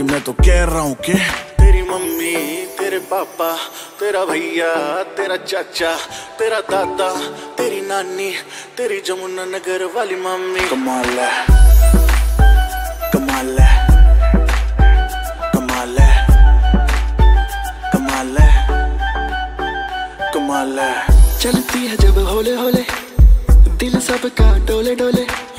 मैं तो कह रहा हूँ कि तेरी मम्मी, तेरे पापा, तेरा भैया, तेरा चाचा, तेरा दादा, तेरी नानी, तेरी जमुना नगर वाली मम्मी। कमाल है, कमाल है, कमाल है, कमाल है, कमाल है। चलती है जब होले होले, दिल सबका डोले डोले।